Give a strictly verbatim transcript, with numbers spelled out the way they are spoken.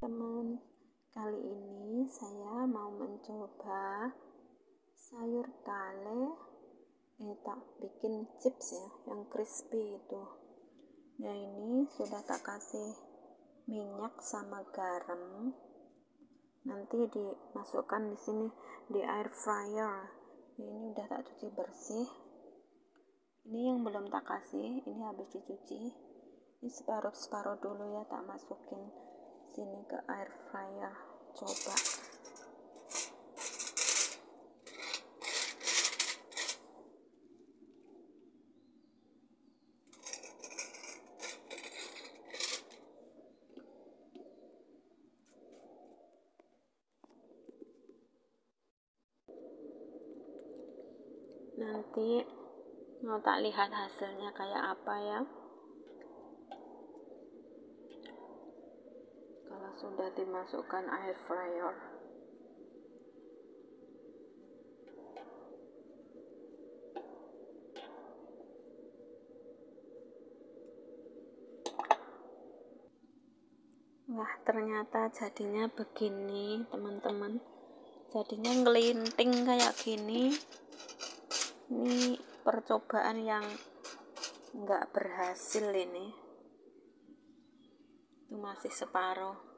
teman-teman. Kali ini saya mau mencoba sayur kale. Eh tak bikin chips ya, yang crispy itu. Nah ini sudah tak kasih minyak sama garam. Nanti dimasukkan di sini di air fryer. Ini udah tak cuci bersih. Ini yang belum tak kasih, ini habis dicuci. Ini separuh-separuh dulu ya, tak masukin sini ke air fryer. Coba. Nanti mau tak lihat hasilnya kayak apa ya. Kalau sudah dimasukkan air fryer. Wah, ternyata jadinya begini, teman-teman. Jadinya ngelinting kayak gini. Ini percobaan yang nggak berhasil ini. Itu masih separuh.